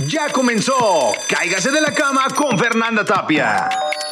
Ya comenzó. Cáigase de la cama con Fernanda Tapia.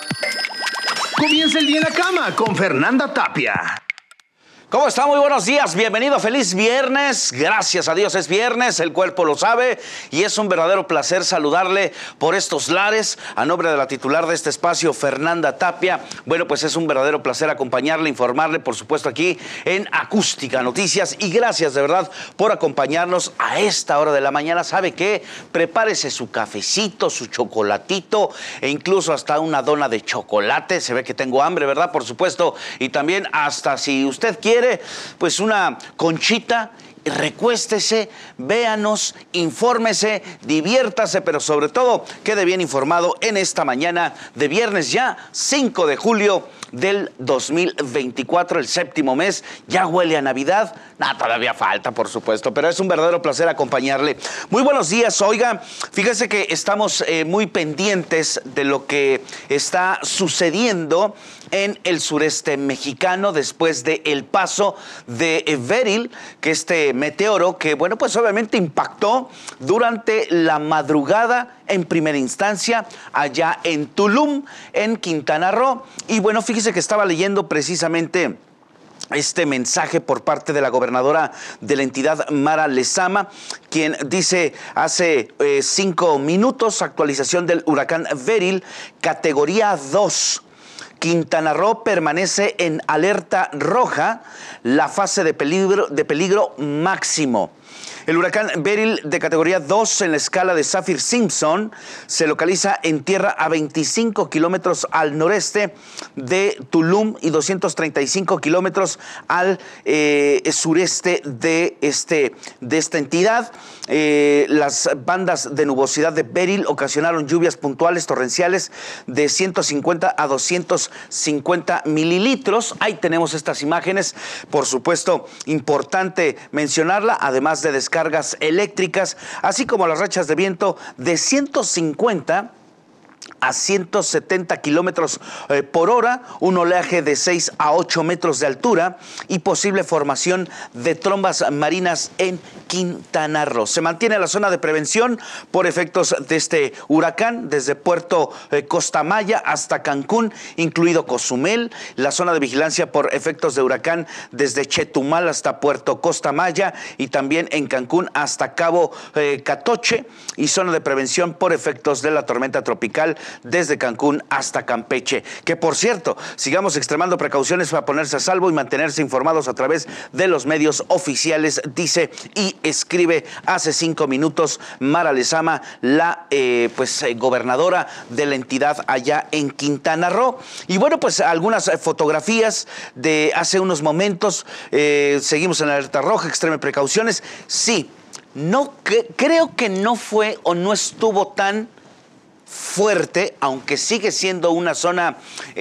Comienza el día en la cama con Fernanda Tapia. ¿Cómo está? Muy buenos días, bienvenido, feliz viernes. Gracias a Dios es viernes, el cuerpo lo sabe y es un verdadero placer saludarle por estos lares. A nombre de la titular de este espacio, Fernanda Tapia. Bueno, pues es un verdadero placer acompañarle, informarle, por supuesto, aquí en Acústica Noticias. Y gracias de verdad por acompañarnos a esta hora de la mañana. ¿Sabe qué? Prepárese su cafecito, su chocolatito e incluso hasta una dona de chocolate. Se ve que tengo hambre, ¿verdad? Por supuesto. Y también hasta si usted quiere, pues una conchita, recuéstese, véanos, infórmese, diviértase, pero sobre todo quede bien informado en esta mañana de viernes ya 5 de julio del 2024, el séptimo mes. Ya huele a Navidad. Todavía falta, por supuesto, pero es un verdadero placer acompañarle. Muy buenos días. Oiga, fíjese que estamos muy pendientes de lo que está sucediendo en el sureste mexicano después del paso de Beryl, que este meteoro que, bueno, pues obviamente impactó durante la madrugada en primera instancia allá en Tulum, en Quintana Roo. Y bueno, fíjese que estaba leyendo precisamente este mensaje por parte de la gobernadora de la entidad, Mara Lezama, quien dice hace 5 minutos, actualización del huracán Beryl, categoría 2. Quintana Roo permanece en alerta roja, la fase de peligro máximo. El huracán Beryl de categoría 2 en la escala de Saffir-Simpson se localiza en tierra a 25 kilómetros al noreste de Tulum y 235 kilómetros al sureste de esta entidad. Las bandas de nubosidad de Beryl ocasionaron lluvias puntuales torrenciales de 150 a 250 mililitros. Ahí tenemos estas imágenes, por supuesto, importante mencionarla, además de descargas eléctricas, así como las rachas de viento de 150 a 170 kilómetros por hora, un oleaje de 6 a 8 metros de altura y posible formación de trombas marinas en Quintana Roo. Se mantiene la zona de prevención por efectos de este huracán desde Puerto Costa Maya hasta Cancún, incluido Cozumel, la zona de vigilancia por efectos de huracán desde Chetumal hasta Puerto Costa Maya y también en Cancún hasta Cabo Catoche, y zona de prevención por efectos de la tormenta tropical desde Cancún hasta Campeche. Que por cierto, sigamos extremando precauciones para ponerse a salvo y mantenerse informados a través de los medios oficiales, dice y escribe hace 5 minutos Mara Lezama, la gobernadora de la entidad allá en Quintana Roo. Y bueno, pues algunas fotografías de hace unos momentos. Seguimos en alerta roja, extreme precauciones. Sí, creo que no fue o no estuvo tan fuerte, aunque sigue siendo una zona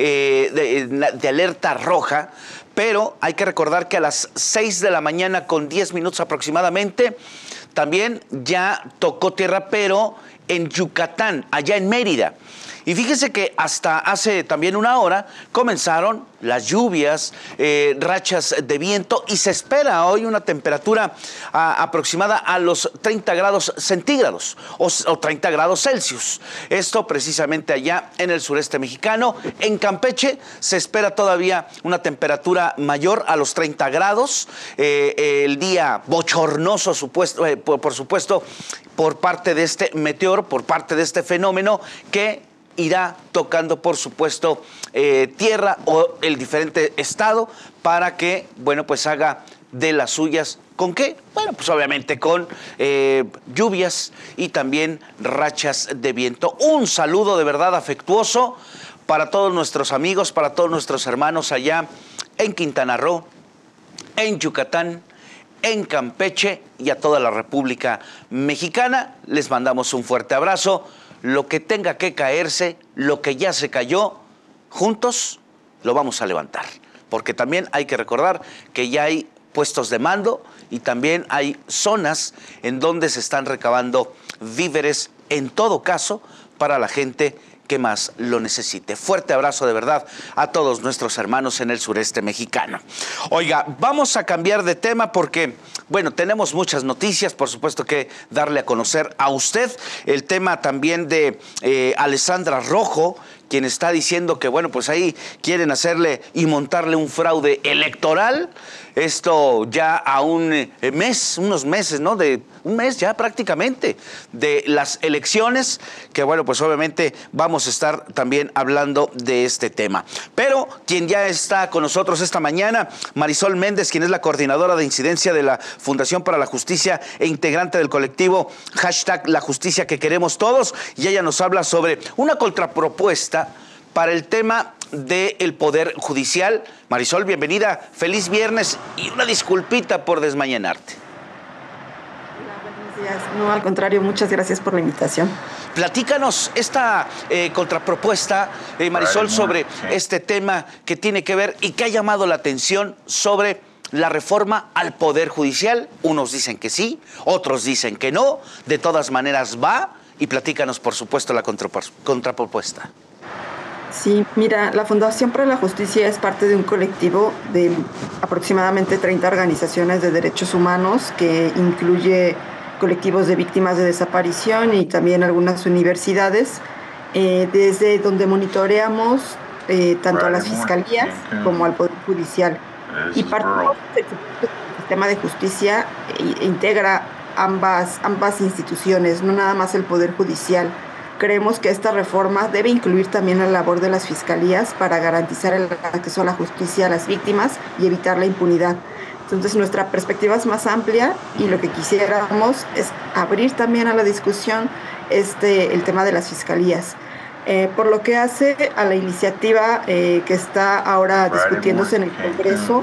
de alerta roja, pero hay que recordar que a las 6 de la mañana con 10 minutos aproximadamente también ya tocó tierra, pero en Yucatán, allá en Mérida. Y fíjese que hasta hace también una hora comenzaron las lluvias, rachas de viento, y se espera hoy una temperatura aproximada a los 30 grados centígrados o 30 grados Celsius. Esto precisamente allá en el sureste mexicano. En Campeche se espera todavía una temperatura mayor a los 30 grados. El día bochornoso, por supuesto, por parte de este meteoro, por parte de este fenómeno que irá tocando, por supuesto, tierra o el diferente estado para que, bueno, pues haga de las suyas. ¿Con qué? Bueno, pues obviamente con lluvias y también rachas de viento. Un saludo de verdad afectuoso para todos nuestros amigos, para todos nuestros hermanos allá en Quintana Roo, en Yucatán, en Campeche y a toda la República Mexicana. Les mandamos un fuerte abrazo. Lo que tenga que caerse, lo que ya se cayó, juntos lo vamos a levantar. Porque también hay que recordar que ya hay puestos de mando y también hay zonas en donde se están recabando víveres, en todo caso, para la gente que más lo necesite. Fuerte abrazo de verdad a todos nuestros hermanos en el sureste mexicano. Oiga, vamos a cambiar de tema porque, bueno, tenemos muchas noticias, por supuesto que darle a conocer a usted el tema también de Alessandra Rojo, quien está diciendo que, bueno, pues ahí quieren hacerle y montarle un fraude electoral. Esto ya a un mes, unos meses, ¿no? De un mes ya prácticamente de las elecciones, que bueno, pues obviamente vamos a estar también hablando de este tema. Pero quien ya está con nosotros esta mañana, Marisol Méndez, quien es la coordinadora de incidencia de la Fundación para la Justicia e integrante del colectivo #La Justicia que Queremos Todos, y ella nos habla sobre una contrapropuesta para el tema del Poder Judicial. Marisol, bienvenida, feliz viernes y una disculpita por desmañanarte. Buenos días. No, al contrario, muchas gracias por la invitación. Platícanos esta contrapropuesta, Marisol, sobre este tema que tiene que ver y que ha llamado la atención sobre la reforma al Poder Judicial. Unos dicen que sí, otros dicen que no. De todas maneras va, y platícanos, por supuesto, la contrapropuesta. Sí, mira, la Fundación para la Justicia es parte de un colectivo de aproximadamente 30 organizaciones de derechos humanos que incluye colectivos de víctimas de desaparición y también algunas universidades, desde donde monitoreamos tanto a las fiscalías como al Poder Judicial. Y partimos del sistema de justicia integra ambas instituciones, no nada más el Poder Judicial. Creemos que esta reforma debe incluir también la labor de las fiscalías para garantizar el acceso a la justicia a las víctimas y evitar la impunidad. Entonces, nuestra perspectiva es más amplia y lo que quisiéramos es abrir también a la discusión el tema de las fiscalías. Por lo que hace a la iniciativa que está ahora discutiéndose en el Congreso,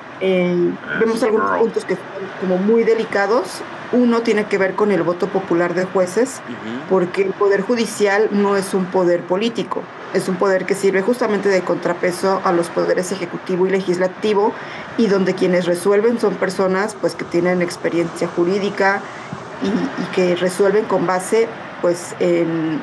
vemos algunos puntos que son como muy delicados. Uno tiene que ver con el voto popular de jueces, porque el Poder Judicial no es un poder político, es un poder que sirve justamente de contrapeso a los poderes ejecutivo y legislativo, y donde quienes resuelven son personas pues que tienen experiencia jurídica y que resuelven con base pues en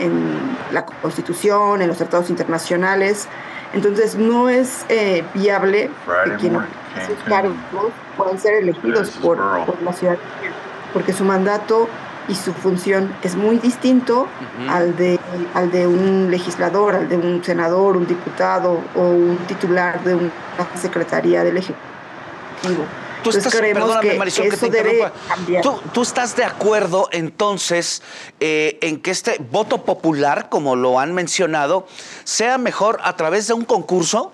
la Constitución, en los tratados internacionales. Entonces no es viable que quienes sus cargos puedan ser elegidos por la ciudadanía, porque su mandato y su función es muy distinto al de un legislador, al de un senador, un diputado o un titular de una secretaría del Ejecutivo. Perdóname, Marisol, que te interrumpa. ¿Tú estás de acuerdo entonces en que este voto popular, como lo han mencionado, sea mejor a través de un concurso?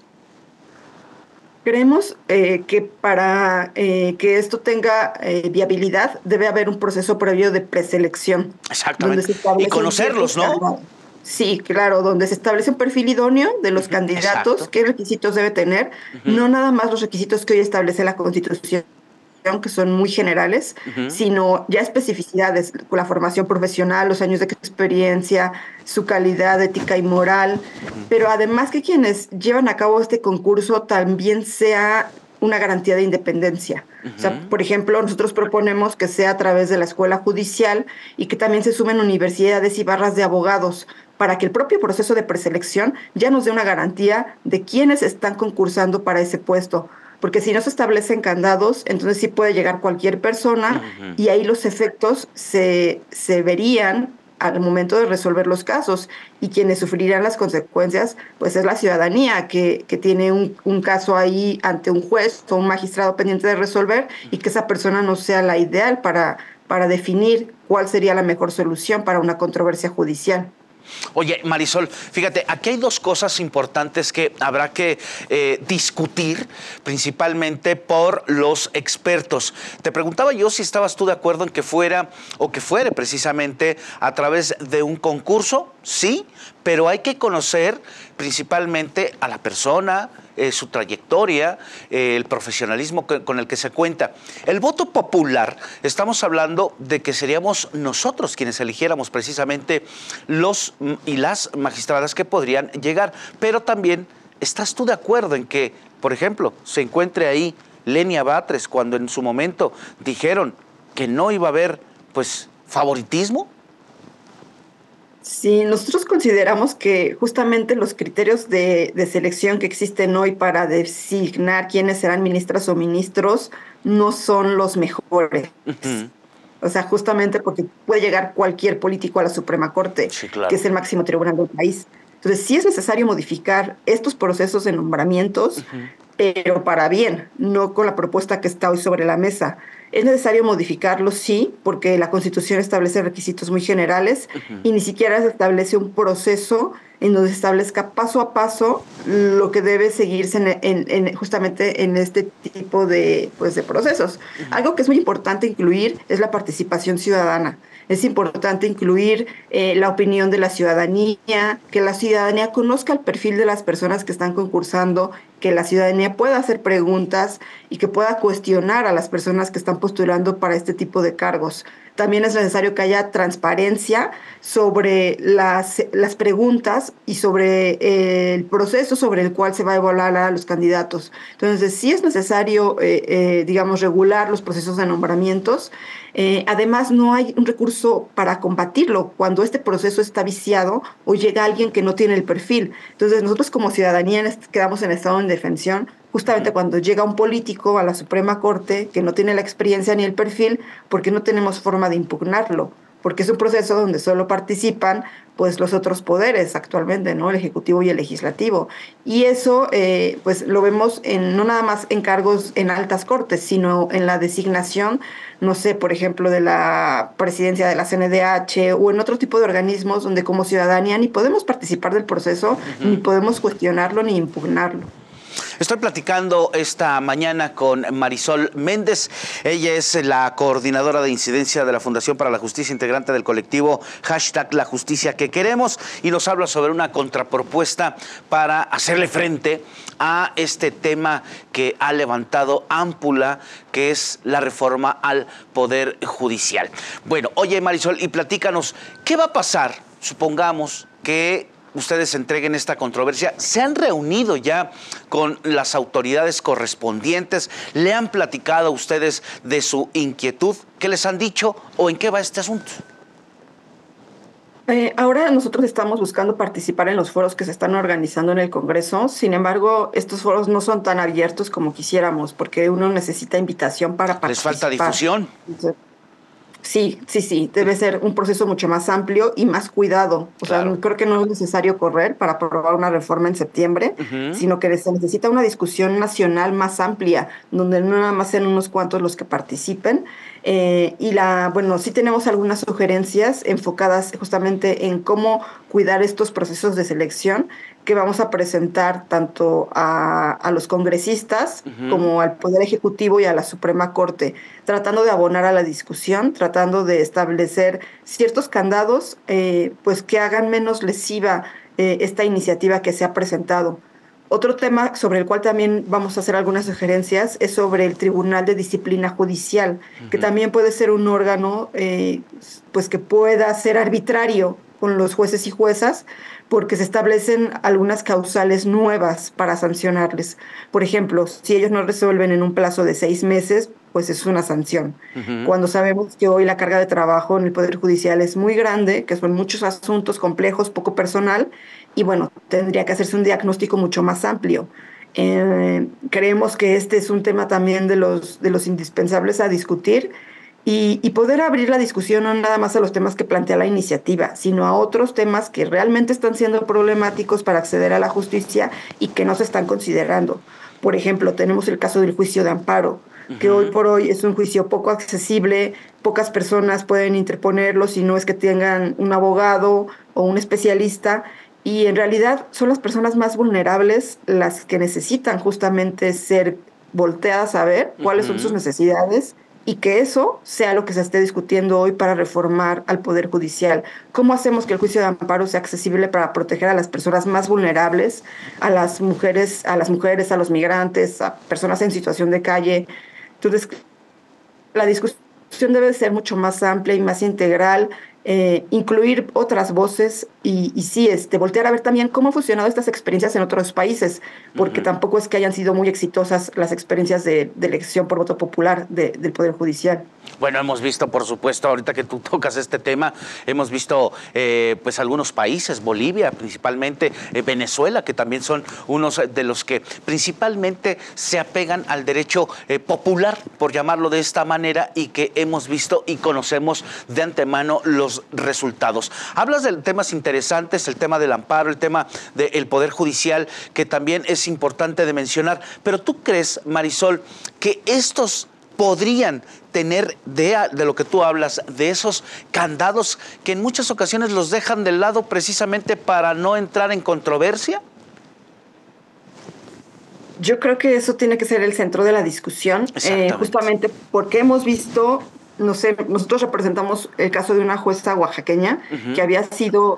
Creemos que para que esto tenga viabilidad debe haber un proceso previo de preselección. Exactamente. Y conocerlos, ¿no? Sí, claro, donde se establece un perfil idóneo de los candidatos, exacto, qué requisitos debe tener, no nada más los requisitos que hoy establece la Constitución, que son muy generales, sino ya especificidades, la formación profesional, los años de experiencia, su calidad ética y moral, pero además que quienes llevan a cabo este concurso también sea una garantía de independencia. O sea, por ejemplo, nosotros proponemos que sea a través de la escuela judicial y que también se sumen universidades y barras de abogados para que el propio proceso de preselección ya nos dé una garantía de quiénes están concursando para ese puesto. Porque si no se establecen candados, entonces sí puede llegar cualquier persona y ahí los efectos se verían al momento de resolver los casos, y quienes sufrirán las consecuencias pues es la ciudadanía que tiene un caso ahí ante un juez o un magistrado pendiente de resolver, y que esa persona no sea la ideal para definir cuál sería la mejor solución para una controversia judicial. Oye, Marisol, fíjate, aquí hay dos cosas importantes que habrá que discutir, principalmente por los expertos. Te preguntaba yo si estabas tú de acuerdo en que fuera o que fuere precisamente a través de un concurso. Sí, pero hay que conocer principalmente a la persona, su trayectoria, el profesionalismo con el que se cuenta. El voto popular, estamos hablando de que seríamos nosotros quienes eligiéramos precisamente los y las magistradas que podrían llegar. Pero también, ¿estás tú de acuerdo en que, por ejemplo, se encuentre ahí Lenia Batres, cuando en su momento dijeron que no iba a haber, pues, favoritismo? Sí, nosotros consideramos que justamente los criterios de selección que existen hoy para designar quiénes serán ministras o ministros no son los mejores. Ujú. O sea, justamente porque puede llegar cualquier político a la Suprema Corte, Sí, que claro. es el máximo tribunal del país. Entonces, sí es necesario modificar estos procesos de nombramientos, Ujú. pero para bien, no con la propuesta que está hoy sobre la mesa. Es necesario modificarlos, sí, porque la Constitución establece requisitos muy generales Ujú. y ni siquiera se establece un proceso en donde se establezca paso a paso lo que debe seguirse justamente en este tipo de, pues, de procesos. Ujú. Algo que es muy importante incluir es la participación ciudadana. Es importante incluir la opinión de la ciudadanía, que la ciudadanía conozca el perfil de las personas que están concursando, que la ciudadanía pueda hacer preguntas y que pueda cuestionar a las personas que están postulando para este tipo de cargos. También es necesario que haya transparencia sobre las preguntas y sobre el proceso sobre el cual se va a evaluar a los candidatos. Entonces, sí es necesario, digamos, regular los procesos de nombramientos. Además, no hay un recurso para combatirlo cuando este proceso está viciado o llega alguien que no tiene el perfil. Entonces, nosotros como ciudadanía quedamos en estado de indefensión justamente Ujú. cuando llega un político a la Suprema Corte que no tiene la experiencia ni el perfil, porque no tenemos forma de impugnarlo, porque es un proceso donde solo participan pues los otros poderes actualmente, ¿no? El ejecutivo y el legislativo. Y eso pues lo vemos no nada más en cargos en altas cortes, sino en la designación, no sé, por ejemplo, de la presidencia de la CNDH o en otro tipo de organismos donde como ciudadanía ni podemos participar del proceso, ni Ujú. podemos cuestionarlo ni impugnarlo. Estoy platicando esta mañana con Marisol Méndez. Ella es la coordinadora de incidencia de la Fundación para la Justicia, integrante del colectivo #La Justicia que Queremos, y nos habla sobre una contrapropuesta para hacerle frente a este tema que ha levantado ámpula, que es la reforma al Poder Judicial. Bueno, oye Marisol, y platícanos, ¿qué va a pasar? Supongamos que ustedes entreguen esta controversia. ¿Se han reunido ya con las autoridades correspondientes? ¿Le han platicado a ustedes de su inquietud? ¿Qué les han dicho o en qué va este asunto? Ahora nosotros estamos buscando participar en los foros que se están organizando en el Congreso. Sin embargo, estos foros no son tan abiertos como quisiéramos, porque uno necesita invitación para ¿Les falta participar. difusión? Sí, sí, sí, debe ser un proceso mucho más amplio y más cuidado. O sea, Claro. creo que no es necesario correr para aprobar una reforma en septiembre, Ujú. sino que se necesita una discusión nacional más amplia, donde no nada más sean unos cuantos los que participen. Bueno, sí tenemos algunas sugerencias enfocadas justamente en cómo cuidar estos procesos de selección que vamos a presentar tanto a los congresistas Ujú. como al Poder Ejecutivo y a la Suprema Corte, tratando de abonar a la discusión, tratando de establecer ciertos candados, pues que hagan menos lesiva esta iniciativa que se ha presentado. Otro tema sobre el cual también vamos a hacer algunas sugerencias es sobre el Tribunal de Disciplina Judicial, que Ujú. también puede ser un órgano pues que pueda ser arbitrario con los jueces y juezas, porque se establecen algunas causales nuevas para sancionarles. Por ejemplo, si ellos no resuelven en un plazo de 6 meses, pues es una sanción. Ujú. Cuando sabemos que hoy la carga de trabajo en el Poder Judicial es muy grande, que son muchos asuntos complejos, poco personal, y bueno, tendría que hacerse un diagnóstico mucho más amplio. Creemos que este es un tema también de los indispensables a discutir y poder abrir la discusión no nada más a los temas que plantea la iniciativa, sino a otros temas que realmente están siendo problemáticos para acceder a la justicia y que no se están considerando. Por ejemplo, tenemos el caso del juicio de amparo, que hoy Ujú. por hoy es un juicio poco accesible, pocas personas pueden interponerlo si no es que tengan un abogado o un especialista, y en realidad son las personas más vulnerables las que necesitan justamente ser volteadas a ver cuáles son sus Ujú. necesidades y que eso sea lo que se esté discutiendo hoy para reformar al Poder Judicial. ¿Cómo hacemos que el juicio de amparo sea accesible para proteger a las personas más vulnerables, a los migrantes, a personas en situación de calle? Entonces, la discusión debe ser mucho más amplia y más integral, incluir otras voces, y sí, voltear a ver también cómo han funcionado estas experiencias en otros países, porque tampoco es que hayan sido muy exitosas las experiencias de elección por voto popular del Poder Judicial. Bueno, hemos visto, por supuesto, ahorita que tú tocas este tema, hemos visto pues algunos países, Bolivia principalmente, Venezuela, que también son unos de los que principalmente se apegan al derecho popular, por llamarlo de esta manera, y que hemos visto y conocemos de antemano los resultados. Hablas de temas interesantes, el tema del amparo, el tema del Poder Judicial, que también es importante de mencionar, pero ¿tú crees, Marisol, que estos podrían tener de lo que tú hablas, de esos candados que en muchas ocasiones los dejan de lado precisamente para no entrar en controversia? Yo creo que eso tiene que ser el centro de la discusión, justamente porque hemos visto, no sé, nosotros representamos el caso de una jueza oaxaqueña que había sido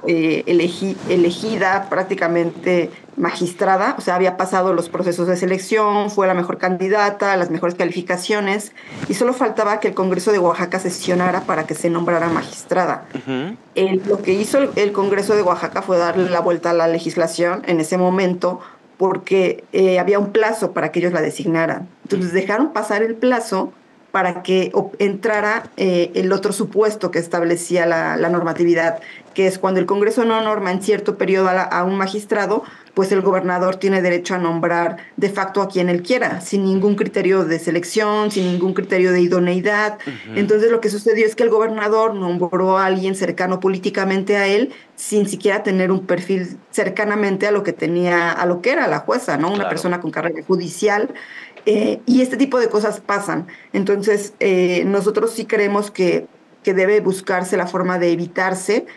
elegida prácticamente magistrada, o sea, había pasado los procesos de selección, fue la mejor candidata, las mejores calificaciones, y solo faltaba que el Congreso de Oaxaca sesionara para que se nombrara magistrada. Lo que hizo el Congreso de Oaxaca fue darle la vuelta a la legislación en ese momento, porque había un plazo para que ellos la designaran. Entonces dejaron pasar el plazo para que entrara el otro supuesto que establecía la normatividad, que es cuando el Congreso no norma en cierto periodo a un magistrado, pues el gobernador tiene derecho a nombrar de facto a quien él quiera, sin ningún criterio de selección, sin ningún criterio de idoneidad. Entonces lo que sucedió es que el gobernador nombró a alguien cercano políticamente a él, sin siquiera tener un perfil cercanamente a lo que era la jueza, ¿no? Una persona con carrera judicial. Y este tipo de cosas pasan. Entonces, nosotros sí creemos que debe buscarse la forma de evitarse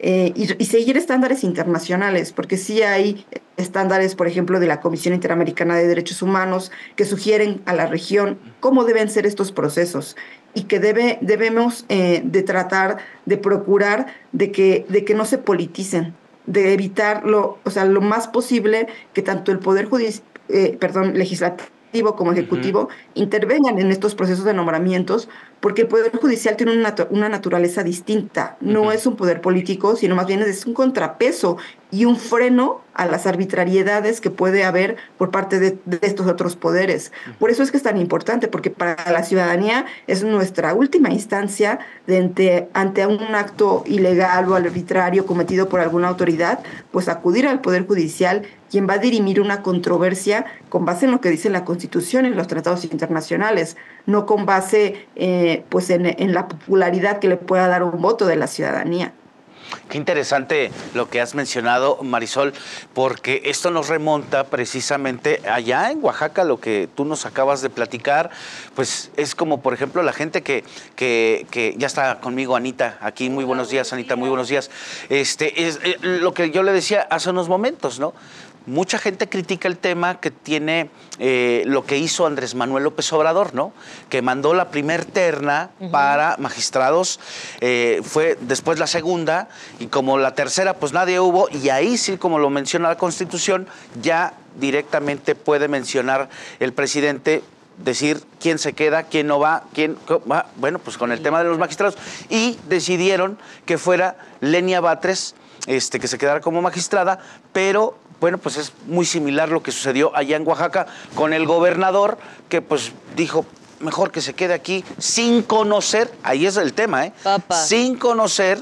y seguir estándares internacionales, porque sí hay estándares, por ejemplo, de la Comisión Interamericana de Derechos Humanos, que sugieren a la región cómo deben ser estos procesos y que debemos de tratar de procurar de que no se politicen, de evitarlo, o sea, lo más posible que tanto el Poder legislativo como ejecutivo intervengan en estos procesos de nombramientos, porque el Poder Judicial tiene una naturaleza distinta. No es un poder político, sino más bien es un contrapeso y un freno a las arbitrariedades que puede haber por parte de estos otros poderes. Por eso es que es tan importante, porque para la ciudadanía es nuestra última instancia ante un acto ilegal o arbitrario cometido por alguna autoridad, pues acudir al Poder Judicial, quien va a dirimir una controversia con base en lo que dice la Constitución y los tratados internacionales, no con base pues en la popularidad que le pueda dar un voto de la ciudadanía. Qué interesante lo que has mencionado, Marisol, porque esto nos remonta precisamente allá en Oaxaca, lo que tú nos acabas de platicar, pues es como, por ejemplo, la gente que ya está conmigo, Anita, aquí. Muy buenos días, Anita, muy buenos días. Es lo que yo le decía hace unos momentos, ¿no? Mucha gente critica el tema que tiene lo que hizo Andrés Manuel López Obrador, ¿no? Que mandó la primer terna para magistrados, fue después la segunda, y como la tercera, pues nadie hubo, y ahí sí, como lo menciona la Constitución, ya directamente puede mencionar el presidente, decir quién se queda, quién no va, quién va, bueno, pues con el tema de los magistrados, y decidieron que fuera Lenia Batres, que se quedara como magistrada, pero bueno, pues es muy similar lo que sucedió allá en Oaxaca con el gobernador, que pues dijo, mejor que se quede aquí sin conocer, ahí es el tema, sin conocer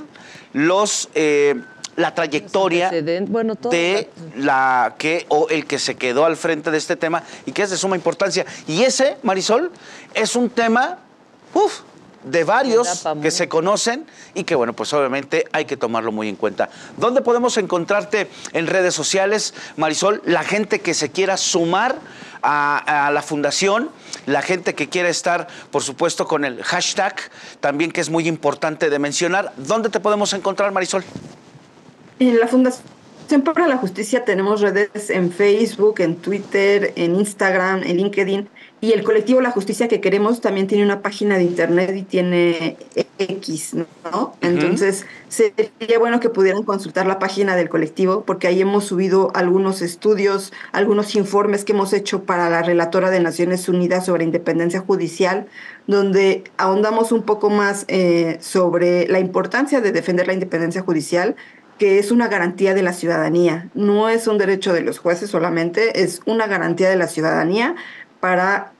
la trayectoria de el que se quedó al frente de este tema y que es de suma importancia. Y ese, Marisol, es un tema, de varios que se conocen y que, bueno, pues obviamente hay que tomarlo muy en cuenta. ¿Dónde podemos encontrarte en redes sociales, Marisol? La gente que se quiera sumar a la fundación, la gente que quiera estar, por supuesto, con el hashtag, también que es muy importante de mencionar. ¿Dónde te podemos encontrar, Marisol? En la Fundación para la Justicia tenemos redes en Facebook, en Twitter, en Instagram, en LinkedIn, y el colectivo La Justicia que Queremos también tiene una página de internet y tiene X, ¿no? Entonces sería bueno que pudieran consultar la página del colectivo, porque ahí hemos subido algunos estudios, algunos informes que hemos hecho para la relatora de Naciones Unidas sobre independencia judicial, donde ahondamos un poco más sobre la importancia de defender la independencia judicial, que es una garantía de la ciudadanía. No es un derecho de los jueces solamente, es una garantía de la ciudadanía para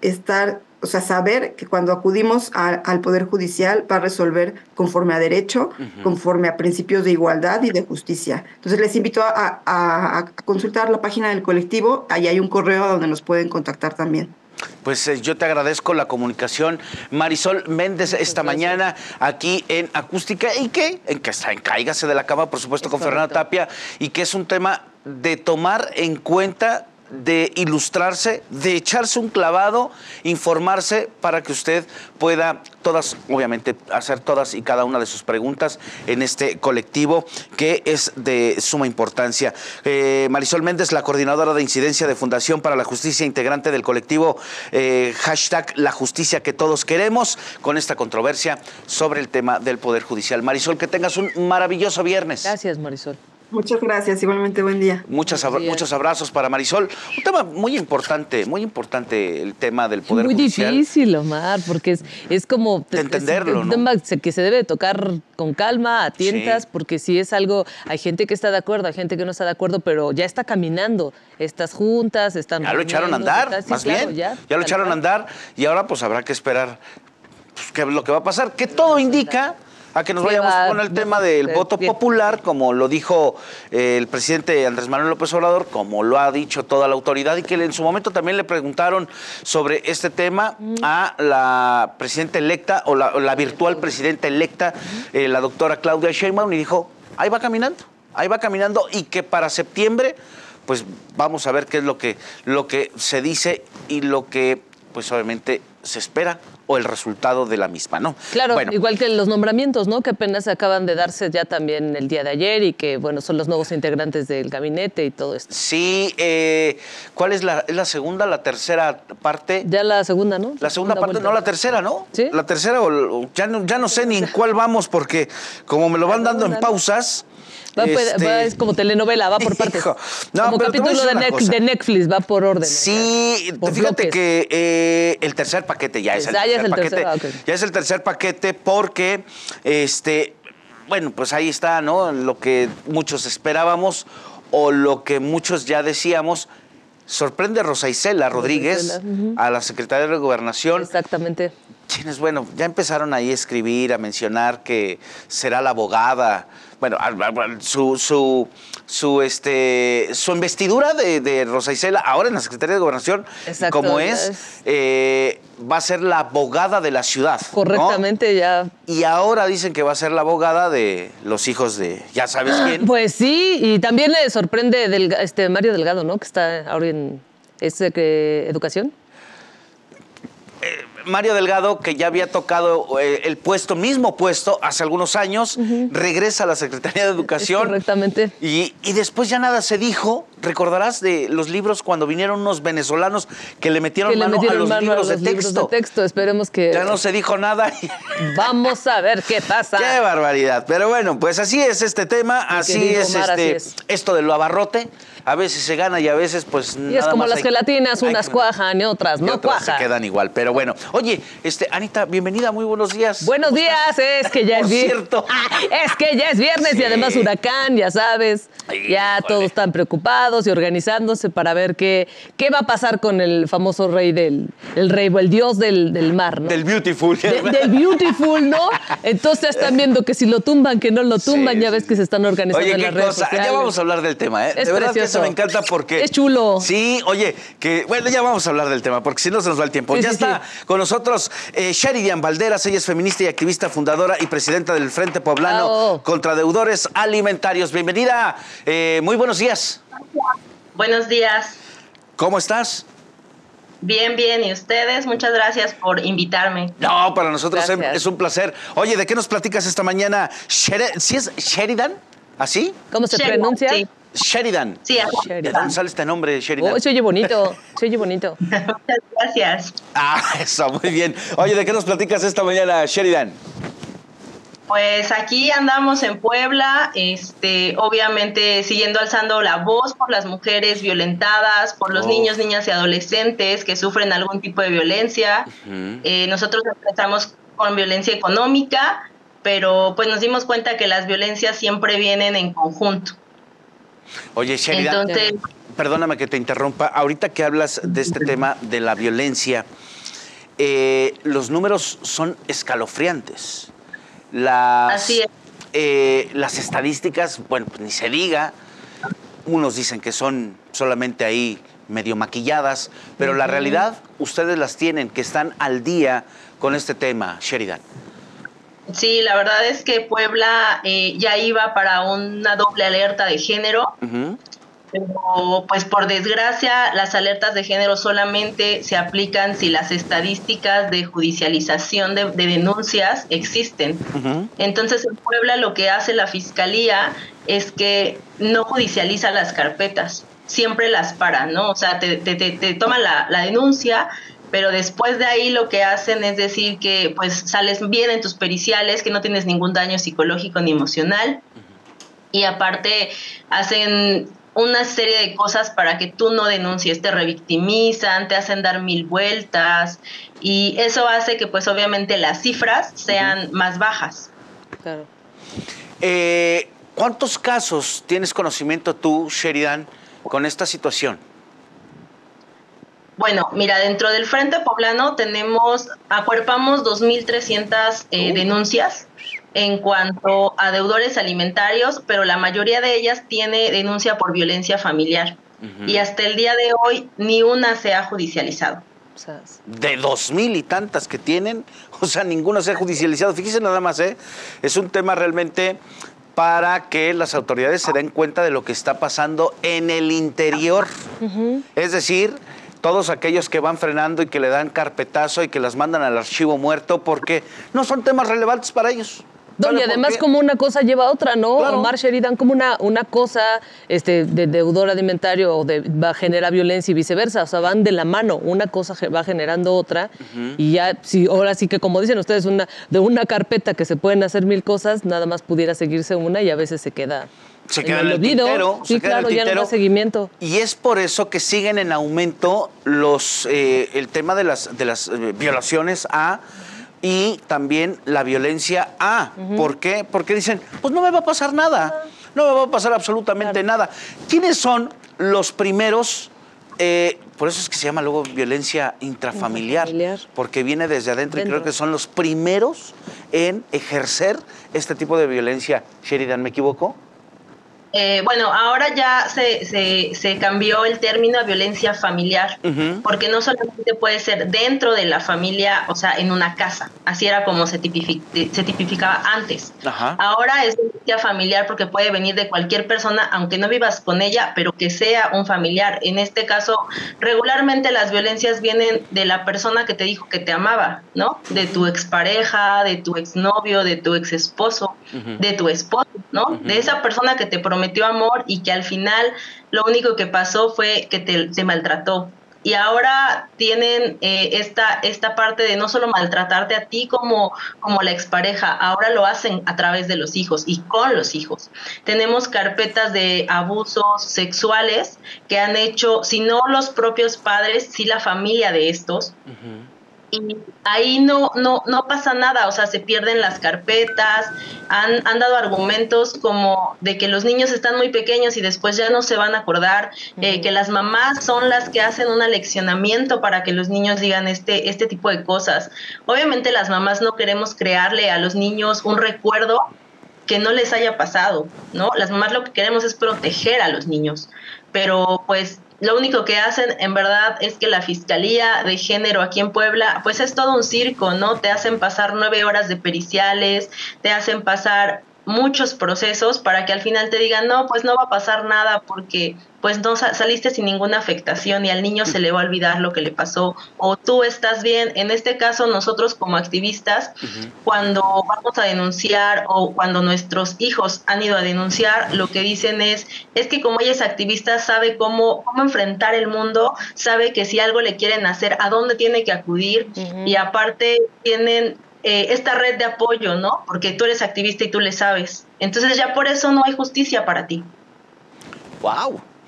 saber que cuando acudimos al Poder Judicial va a resolver conforme a derecho, conforme a principios de igualdad y de justicia. Entonces les invito a consultar la página del colectivo, ahí hay un correo donde nos pueden contactar también. Pues yo te agradezco la comunicación, Marisol Méndez, esta mañana aquí en Acústica, y que está en Cáigase de la Cama, por supuesto, con Fernanda Tapia, y que es un tema de tomar en cuenta, de ilustrarse, de echarse un clavado, informarse para que usted pueda obviamente hacer todas y cada una de sus preguntas en este colectivo que es de suma importancia. Marisol Méndez, la coordinadora de incidencia de Fundación para la Justicia, integrante del colectivo hashtag La Justicia que Todos Queremos, con esta controversia sobre el tema del Poder Judicial. Marisol, que tengas un maravilloso viernes. Gracias, Marisol. Muchas gracias, igualmente buen día. Muchos abrazos para Marisol. Un tema muy importante el tema del Poder Judicial. Muy difícil, Omar, porque es como... De entenderlo, es un tema que se debe tocar con calma, a tientas, sí. Porque si es algo, hay gente que está de acuerdo, hay gente que no está de acuerdo, pero ya está caminando. Estas juntas están... Ya lo echaron a andar, más bien. Ya lo echaron a andar y ahora pues habrá que esperar qué es lo que va a pasar. Que todo indica... a que nos vayamos con el tema del voto popular, como lo dijo el presidente Andrés Manuel López Obrador, como lo ha dicho toda la autoridad, y que en su momento también le preguntaron sobre este tema a la presidenta electa, o la virtual presidenta electa, la doctora Claudia Sheinbaum, y dijo, ahí va caminando, y que para septiembre, pues vamos a ver qué es lo que se dice y lo que, pues obviamente, se espera, o el resultado de la misma, ¿no? Claro, bueno. Igual que los nombramientos, ¿no? Que apenas acaban de darse ya también el día de ayer y que, bueno, son los nuevos integrantes del gabinete y todo esto. Sí, ¿cuál es la segunda, la tercera parte? Ya la segunda, ¿no? La segunda parte, no, la tercera, ¿no? ¿Sí? La tercera, ya no sé ni en cuál vamos, porque como me lo van dando en pausas... es como telenovela, va por partes. No, como capítulo de Netflix, va por orden. Sí, por fíjate bloques. Que el tercer paquete ya es el tercer paquete. Okay. Ya es el tercer paquete porque, bueno, pues ahí está, ¿no? Lo que muchos esperábamos o lo que muchos ya decíamos. Sorprende Rosa Isela Rodríguez a la secretaria de Gobernación. Exactamente. Quienes, bueno, ya empezaron ahí a escribir, a mencionar que será la abogada. Bueno, su investidura de Rosa Isela, ahora en la Secretaría de Gobernación, exacto, como va a ser la abogada de la ciudad. Correctamente, ¿no? Ya. Y ahora dicen que va a ser la abogada de los hijos de ya sabes quién. Pues sí, y también le sorprende Mario Delgado, ¿no? Que está ahora en Educación. Mario Delgado, que ya había tocado el mismo puesto hace algunos años, regresa a la Secretaría de Educación. Correctamente. Y después ya nada se dijo. Recordarás de los libros cuando vinieron unos venezolanos que le metieron mano a los libros de texto. Esperemos que... Ya no se dijo nada. Vamos a ver qué pasa. ¡Qué barbaridad! Pero bueno, pues así es este tema, así es esto de lo abarrote. A veces se gana y a veces pues y es como las gelatinas, unas cuajan y otras no cuajan. Se quedan igual, pero bueno. Oye, Anita, bienvenida, muy buenos días. Buenos días, es que ya es viernes. Es que ya es viernes y además huracán, ya sabes. Ya todos están preocupados y organizándose para ver qué va a pasar con el famoso rey el dios del mar, ¿no? Del Beautiful. Del Beautiful, ¿no? Entonces están viendo que si lo tumban, que no lo tumban, ya ves que se están organizando en las redes sociales. Ya vamos a hablar del tema, ¿eh? Es de verdad precioso. Que eso me encanta porque... Es chulo. Sí, oye, bueno, ya vamos a hablar del tema porque si no se nos va el tiempo. Ya está con nosotros Sheridan Valderas, ella es feminista y activista, fundadora y presidenta del Frente Poblano contra Deudores Alimentarios. Bienvenida, muy buenos días. Buenos días. ¿Cómo estás? Bien, ¿y ustedes? Muchas gracias por invitarme. No, para nosotros es un placer. Oye, ¿de qué nos platicas esta mañana? ¿Sí es Sheridan? ¿Así? ¿Cómo se pronuncia? Sí. Sheridan. Sí, ¿De dónde sale este nombre, Sheridan? Se oye bonito, Muchas gracias. Eso, muy bien. Oye, ¿de qué nos platicas esta mañana, Sheridan? Pues aquí andamos en Puebla, obviamente siguiendo alzando la voz por las mujeres violentadas, por los niños, niñas y adolescentes que sufren algún tipo de violencia. Nosotros empezamos con violencia económica pero pues nos dimos cuenta que las violencias siempre vienen en conjunto. Oye, Sheridan, Entonces, perdóname que te interrumpa. Ahorita que hablas de este tema de la violencia, los números son escalofriantes. Así es. Las estadísticas, bueno, pues ni se diga. Unos dicen que son solamente ahí medio maquilladas, pero la realidad, ustedes las tienen, que están al día con este tema, Sheridan. Sí, la verdad es que Puebla ya iba para una doble alerta de género, pero pues por desgracia las alertas de género solamente se aplican si las estadísticas de judicialización de denuncias existen. Entonces en Puebla lo que hace la Fiscalía es que no judicializa las carpetas, siempre las para, ¿no? O sea, te toman la denuncia, pero después de ahí lo que hacen es decir que pues sales bien en tus periciales, que no tienes ningún daño psicológico ni emocional, y aparte hacen una serie de cosas para que tú no denuncies, te revictimizan, te hacen dar 1000 vueltas, y eso hace que pues obviamente las cifras sean más bajas. Claro. ¿Cuántos casos tienes conocimiento tú, Sheridan, con esta situación? Bueno, mira, dentro del Frente Poblano acuerpamos 2.300 denuncias en cuanto a deudores alimentarios, pero la mayoría de ellas tiene denuncia por violencia familiar. Y hasta el día de hoy ni una se ha judicializado. De 2,000 y tantas que tienen, o sea, ninguna se ha judicializado. Fíjense nada más, es un tema realmente para que las autoridades se den cuenta de lo que está pasando en el interior. Es decir, todos aquellos que van frenando y que le dan carpetazo y que las mandan al archivo muerto porque no son temas relevantes para ellos. Y además como una cosa lleva a otra, ¿no? Claro. Omar, Sheridan, como una cosa de deudor alimentario o va a generar violencia y viceversa. O sea, van de la mano. Una cosa va generando otra. Y ya, ahora sí que como dicen ustedes, de una carpeta que se pueden hacer 1000 cosas, nada más pudiera seguirse una y a veces se queda en el tintero. Sí, claro, ya no da seguimiento. Y es por eso que siguen en aumento el tema de las violaciones y también la violencia ¿Por qué? Porque dicen, pues no me va a pasar nada, no me va a pasar absolutamente nada. ¿Quiénes son los primeros? Por eso es que se llama luego violencia intrafamiliar, porque viene desde adentro y creo que son los primeros en ejercer este tipo de violencia. Sheridan, ¿me equivoco? Bueno, ahora ya se cambió el término a violencia familiar, porque no solamente puede ser dentro de la familia, o sea, en una casa. Así era como se tipificaba antes. Ahora es violencia familiar porque puede venir de cualquier persona, aunque no vivas con ella, pero que sea un familiar. En este caso, regularmente las violencias vienen de la persona que te dijo que te amaba, ¿no? De tu expareja, de tu exnovio, de tu exesposo, de tu esposo, ¿no? De esa persona que te prometió amor y que al final lo único que pasó fue que te maltrató. Y ahora tienen esta parte de no solo maltratarte a ti como la expareja, ahora lo hacen a través de los hijos y con los hijos. Tenemos carpetas de abusos sexuales que han hecho, si no los propios padres, sí la familia de estos. Y ahí no pasa nada, o sea, se pierden las carpetas, han dado argumentos como de que los niños están muy pequeños y después ya no se van a acordar, que las mamás son las que hacen un aleccionamiento para que los niños digan este tipo de cosas. Obviamente las mamás no queremos crearle a los niños un recuerdo que no les haya pasado, ¿no? Las mamás lo que queremos es proteger a los niños, pero pues lo único que hacen en verdad es que la Fiscalía de Género aquí en Puebla, pues es todo un circo, ¿no? Te hacen pasar 9 horas de periciales, te hacen pasar muchos procesos para que al final te digan, no, pues no va a pasar nada porque pues no saliste sin ninguna afectación y al niño se le va a olvidar lo que le pasó o tú estás bien. En este caso nosotros como activistas, cuando vamos a denunciar o cuando nuestros hijos han ido a denunciar, lo que dicen es que como ella es activista, sabe cómo enfrentar el mundo, sabe que si algo le quieren hacer, a dónde tiene que acudir y aparte tienen esta red de apoyo, ¿no? Porque tú eres activista y tú le sabes. Entonces ya por eso no hay justicia para ti. ¡Wow!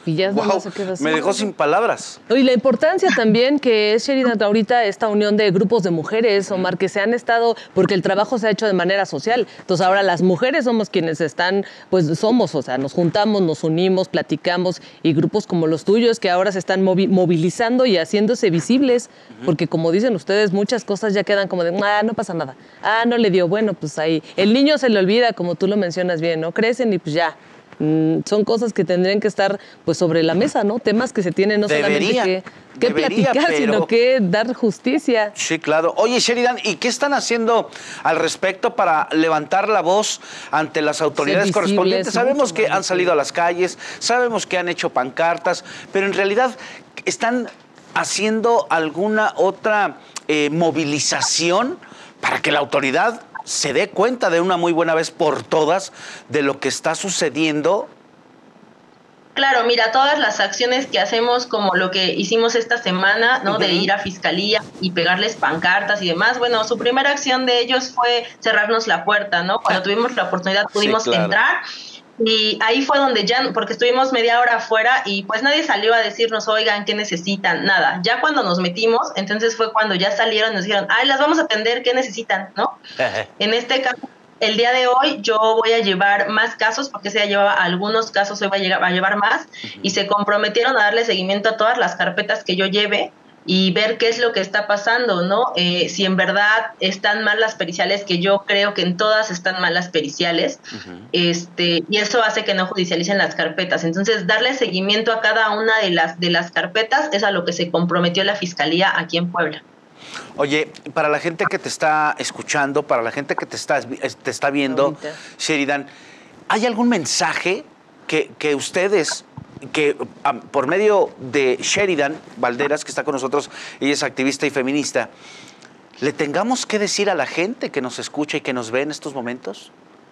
Y ya Wow, se queda así. me dejó sin palabras. Y la importancia también que es, Sheridan, ahorita esta unión de grupos de mujeres, Omar, que se han estado, porque el trabajo se ha hecho de manera social. Entonces ahora las mujeres somos quienes están, pues somos, o sea, nos juntamos, nos unimos, platicamos, y grupos como los tuyos que ahora se están movilizando y haciéndose visibles, porque como dicen ustedes, muchas cosas ya quedan como de, no pasa nada. No le dio, bueno, pues ahí. El niño se le olvida, como tú lo mencionas bien, ¿no? Crecen y pues ya. Son cosas que tendrían que estar pues sobre la mesa, ¿no? Temas que se tienen no solamente que platicar, sino que dar justicia. Sí, claro. Oye, Sheridan, ¿y qué están haciendo al respecto para levantar la voz ante las autoridades correspondientes? Sabemos que han salido a las calles, sabemos que han hecho pancartas, pero en realidad están haciendo alguna otra movilización para que la autoridad se dé cuenta de una muy buena vez por todas de lo que está sucediendo. Claro, mira, todas las acciones que hacemos, como lo que hicimos esta semana, ¿no? De ir a fiscalía y pegarles pancartas y demás. Bueno, su primera acción de ellos fue cerrarnos la puerta, ¿no? Cuando tuvimos la oportunidad pudimos entrar. Y ahí fue donde ya, porque estuvimos media hora afuera y pues nadie salió a decirnos, oigan, ¿qué necesitan? Nada. Ya cuando nos metimos, entonces fue cuando ya salieron y nos dijeron, las vamos a atender, ¿qué necesitan? ¿No? En este caso, el día de hoy yo voy a llevar más casos, porque se ya llevaba algunos casos, hoy voy a llevar más, y se comprometieron a darle seguimiento a todas las carpetas que yo lleve y ver qué es lo que está pasando, ¿no? Si en verdad están mal las periciales, que yo creo que en todas están mal las periciales, y eso hace que no judicialicen las carpetas. Entonces, darle seguimiento a cada una de las carpetas es a lo que se comprometió la Fiscalía aquí en Puebla. Oye, para la gente que te está escuchando, para la gente que te está viendo, Sheridan, ¿hay algún mensaje que ustedes, que por medio de Sheridan Valderas, que está con nosotros, ella es activista y feminista, le tengamos que decir a la gente que nos escucha y que nos ve en estos momentos?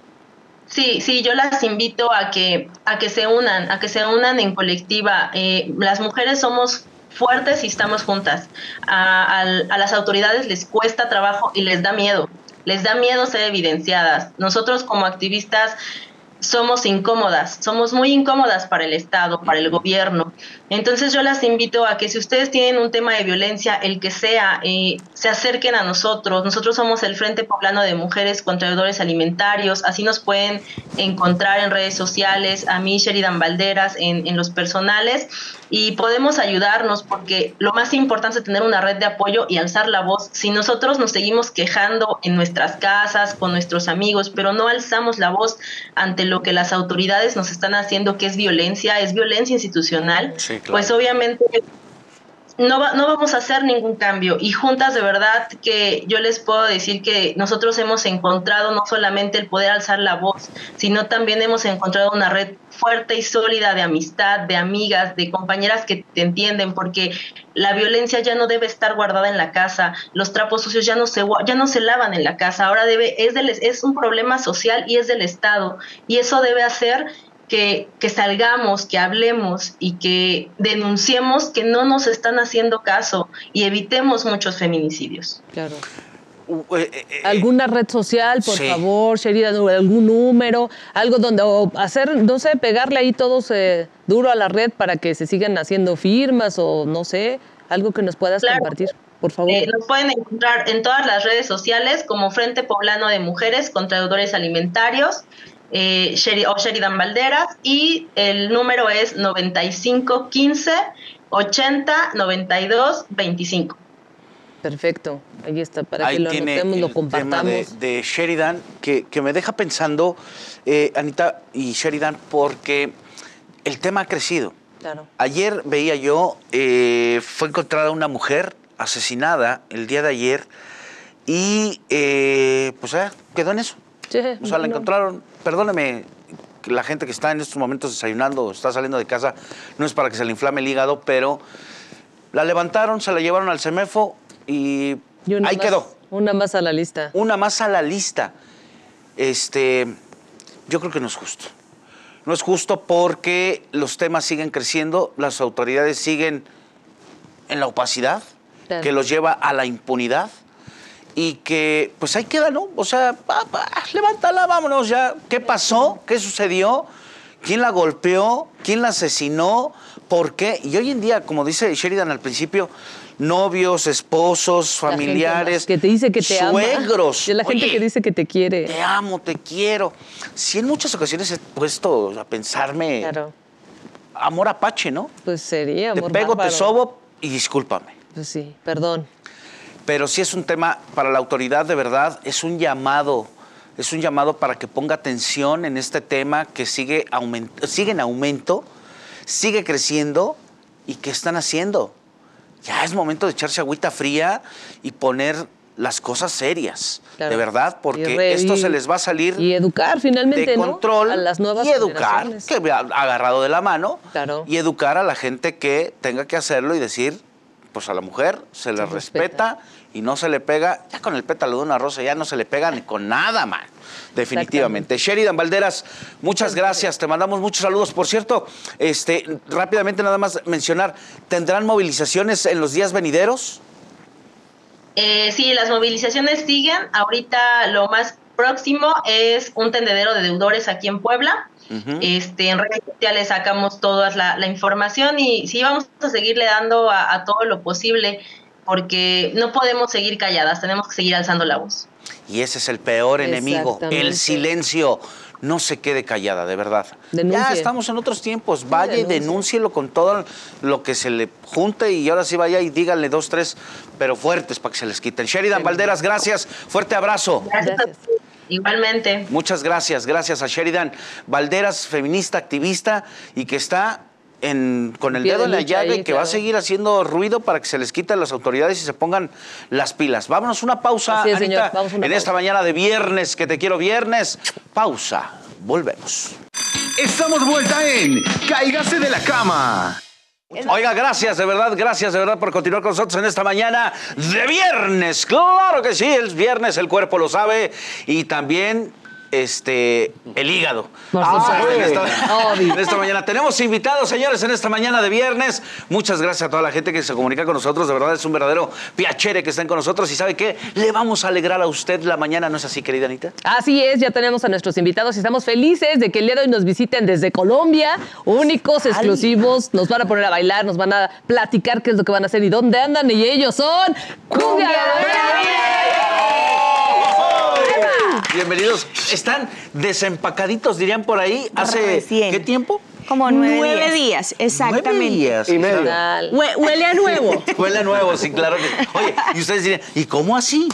Sí, yo las invito a que se unan en colectiva. Las mujeres somos fuertes y estamos juntas. A las autoridades les cuesta trabajo y les da miedo ser evidenciadas. Nosotros como activistas somos incómodas, somos muy incómodas para el Estado, para el gobierno. Entonces yo las invito a que si ustedes tienen un tema de violencia, el que sea, se acerquen a nosotros. Nosotros somos el Frente Poblano de Mujeres contra Deudores Alimentarios, así nos pueden encontrar en redes sociales, a mí, Sheridan Valderas, en los personales, y podemos ayudarnos, porque lo más importante es tener una red de apoyo y alzar la voz. Si nosotros nos seguimos quejando en nuestras casas, con nuestros amigos, pero no alzamos la voz ante lo que las autoridades nos están haciendo, que es violencia institucional, sí, claro, pues obviamente no vamos a hacer ningún cambio. Y juntas, de verdad que yo les puedo decir que nosotros hemos encontrado no solamente el poder alzar la voz, sino también hemos encontrado una red fuerte y sólida de amistad, de amigas, de compañeras que te entienden, porque la violencia ya no debe estar guardada en la casa, los trapos sucios ya no se lavan en la casa, ahora es un problema social y es del Estado, y eso debe hacer que salgamos, que hablemos y que denunciemos que no nos están haciendo caso y evitemos muchos feminicidios. Claro. ¿Alguna red social, por favor, Sheridan, algún número, algo donde hacer, no sé, pegarle ahí todos duro a la red para que se sigan haciendo firmas o no sé, algo que nos puedas compartir, por favor? Nos pueden encontrar en todas las redes sociales como Frente Poblano de Mujeres contra Deudores Alimentarios, o Sheridan Valderas, y el número es 95 15 80 92 25. Perfecto, ahí está, para ahí que lo anotemos, lo compartamos. El tema de Sheridan, que me deja pensando, Anita y Sheridan, porque el tema ha crecido. Claro. Ayer veía yo, fue encontrada una mujer asesinada el día de ayer y pues quedó en eso. Sí, o sea, la encontraron, perdóneme, la gente que está en estos momentos desayunando, está saliendo de casa, no es para que se le inflame el hígado, pero la levantaron, se la llevaron al CEMEFO y ahí quedó. Una más a la lista. Una más a la lista. Yo creo que no es justo. No es justo porque los temas siguen creciendo, las autoridades siguen en la opacidad, claro, que los lleva a la impunidad. Y que, pues ahí queda, ¿no? O sea, levántala, vámonos ya. ¿Qué pasó? ¿Qué sucedió? ¿Quién la golpeó? ¿Quién la asesinó? ¿Por qué? Y hoy en día, como dice Sheridan al principio, novios, esposos, familiares, que te dice que te suegros. ama. La gente que dice que te quiere. Te amo, te quiero. Sí, en muchas ocasiones he puesto a pensarme, Claro. amor apache, ¿no? Pues sería amor Te pego, bárbaro. te sobo y discúlpame. Pues sí, perdón. Pero sí es un tema para la autoridad, de verdad, es un llamado para que ponga atención en este tema que sigue en aumento, sigue creciendo. ¿Y qué están haciendo? Ya es momento de echarse agüita fría y poner las cosas serias, Claro. de verdad, porque esto se les va a salir y educar finalmente, de ¿no? control, a las nuevas y educar, generaciones. que vea agarrado de la mano, Claro. y educar a la gente que tenga que hacerlo y decir, pues a la mujer se le respeta y no se le pega, ya con el pétalo de una rosa ya no se le pega ni con nada, man. Definitivamente. Sheridan Valderas, muchas gracias, te mandamos muchos saludos. Por cierto, rápidamente nada más mencionar, ¿tendrán movilizaciones en los días venideros? Sí, las movilizaciones siguen. Ahorita lo más próximo es un tendedero de deudores aquí en Puebla. En redes sociales sacamos toda la información y sí vamos a seguirle dando a todo lo posible porque no podemos seguir calladas, tenemos que seguir alzando la voz. Y ese es el peor enemigo, el silencio. No se quede callada, de verdad. Denuncie. Ya estamos en otros tiempos. Vaya y denúncielo con todo lo que se le junte y ahora sí vaya y díganle 2, 3, pero fuertes para que se les quiten. Sheridan Valderas, gracias. Fuerte abrazo. Gracias. Igualmente. Muchas gracias. Gracias a Sheridan Valderas, feminista, activista y que está con el dedo en la llaga y que va a seguir haciendo ruido para que se les quiten las autoridades y se pongan las pilas. Vámonos una pausa, Así es, Anita, señor. Vamos una pausa. esta mañana de viernes, que te quiero viernes. Pausa. Volvemos. Estamos de vuelta en Cáigase de la Cama. Oiga, gracias de verdad por continuar con nosotros en esta mañana de viernes. Claro que sí, es viernes, el cuerpo lo sabe y también el hígado. En esta mañana tenemos invitados, señores, en esta mañana de viernes. Muchas gracias a toda la gente que se comunica con nosotros. De verdad es un verdadero piacere que estén con nosotros. Y ¿sabe qué? Le vamos a alegrar a usted la mañana, ¿no es así, querida Anita? Así es, ya tenemos a nuestros invitados y estamos felices de que el día de hoy nos visiten desde Colombia, únicos, exclusivos, nos van a poner a bailar, nos van a platicar qué es lo que van a hacer y dónde andan, y ellos son Cumbia Bienvenidos. Están desempacaditos, dirían por ahí, ¿hace Recién. qué tiempo? Como 9 días, exactamente. 9 días. Y medio. Total. Huele a nuevo. Huele a nuevo, sí, claro que. Oye, y ustedes dirían, ¿y cómo así?